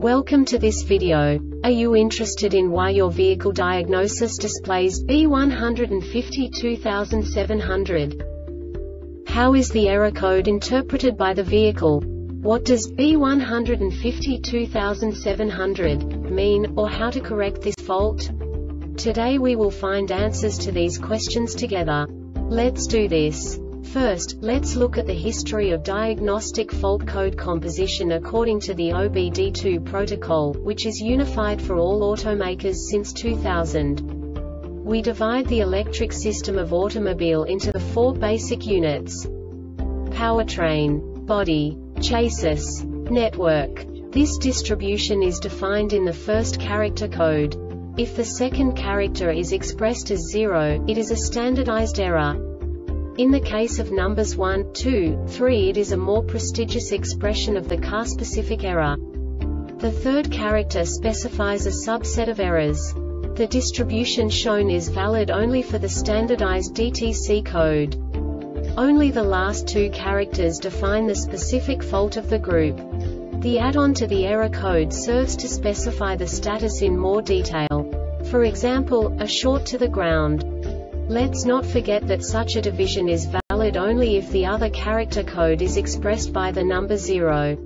Welcome to this video. Are you interested in why your vehicle diagnosis displays B152700? How is the error code interpreted by the vehicle? What does B152700 mean, or how to correct this fault? Today we will find answers to these questions together. Let's do this. First, let's look at the history of diagnostic fault code composition according to the OBD2 protocol, which is unified for all automakers since 2000. We divide the electric system of automobile into the four basic units: powertrain, body, chassis, network. This distribution is defined in the first character code. If the second character is expressed as 0, it is a standardized error. In the case of numbers 1, 2, 3, it is a more prestigious expression of the car-specific error. The third character specifies a subset of errors. The distribution shown is valid only for the standardized DTC code. Only the last two characters define the specific fault of the group. The add-on to the error code serves to specify the status in more detail. For example, a short to the ground. Let's not forget that such a division is valid only if the other character code is expressed by the number 0.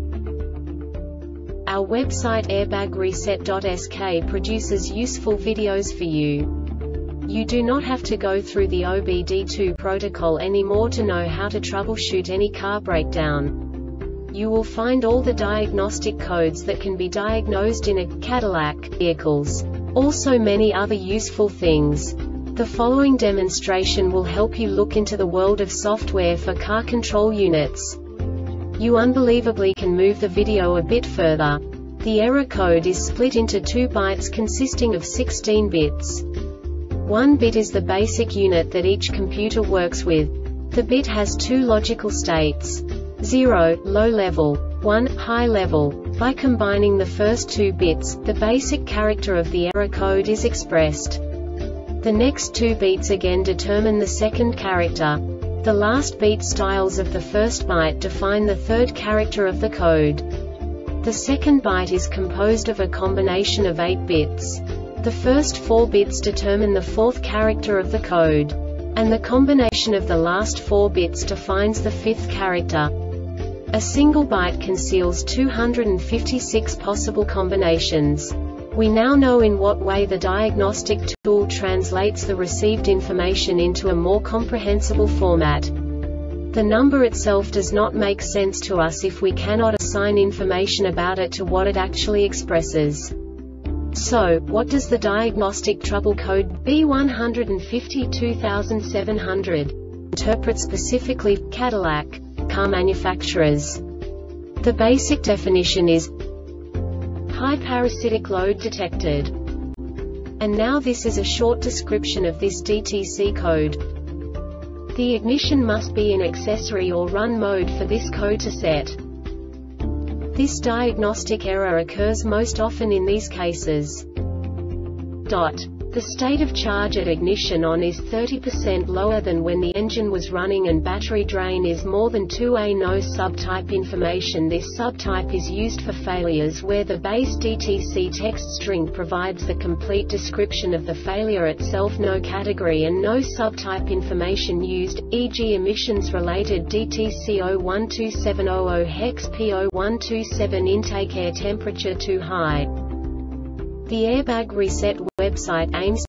Our website airbagreset.sk produces useful videos for you. You do not have to go through the OBD2 protocol anymore to know how to troubleshoot any car breakdown. You will find all the diagnostic codes that can be diagnosed in a Cadillac vehicles. Also many other useful things. The following demonstration will help you look into the world of software for car control units. You unbelievably can move the video a bit further. The error code is split into 2 bytes consisting of 16 bits. 1 bit is the basic unit that each computer works with. The bit has 2 logical states: 0, low level, 1, high level. By combining the first 2 bits, the basic character of the error code is expressed. The next 2 beats again determine the second character. The last beat styles of the first byte define the third character of the code. The second byte is composed of a combination of 8 bits. The first 4 bits determine the fourth character of the code. And the combination of the last 4 bits defines the fifth character. A single byte conceals 256 possible combinations. We now know in what way the diagnostic tool translates the received information into a more comprehensible format. The number itself does not make sense to us if we cannot assign information about it to what it actually expresses. So, what does the diagnostic trouble code B152700 interpret specifically for Cadillac car manufacturers? The basic definition is high parasitic load detected. And now this is a short description of this DTC code. The ignition must be in accessory or run mode for this code to set. This diagnostic error occurs most often in these cases. The state of charge at ignition on is 30% lower than when the engine was running, and battery drain is more than 2A. No subtype information. This subtype is used for failures where the base DTC text string provides the complete description of the failure itself. No category and no subtype information used, e.g. emissions-related DTC 012700 hex P0127 intake air temperature too high. The Airbag Reset website aims